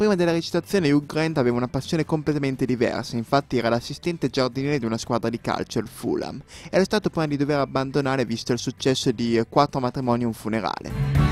prima della recitazione Hugh Grant aveva una passione completamente diversa, infatti era l'assistente giardiniere di una squadra di calcio, il Fulham, e era stato prima di dover abbandonare visto il successo di 4 matrimoni e un funerale.